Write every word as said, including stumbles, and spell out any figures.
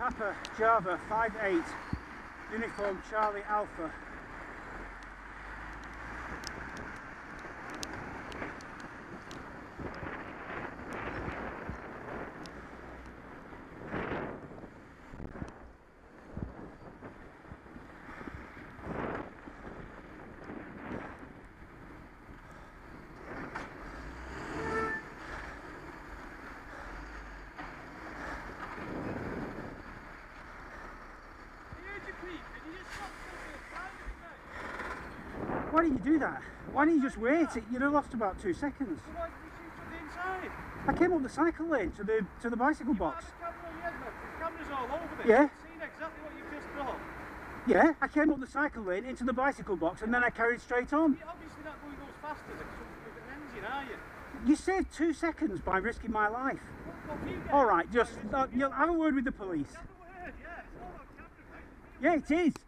Papa Java five eight, uniform Charlie Alpha. Why did you do that? Why didn't you just wait? You'd have lost about two seconds. So why did you shoot from the inside? I came up the cycle lane to the to the bicycle You box. had the camera on your head, mate. The camera's all over this. Yeah. I've seen exactly what you've just done. Yeah, I came up the cycle lane into the bicycle box and then I carried straight on. You're obviously not going those faster than something with an engine, are you? You saved two seconds by risking my life. What, what you get? All right, just uh, you'll have a word with the police. Have a word, yeah. It's all about camera, mate. Yeah, it is.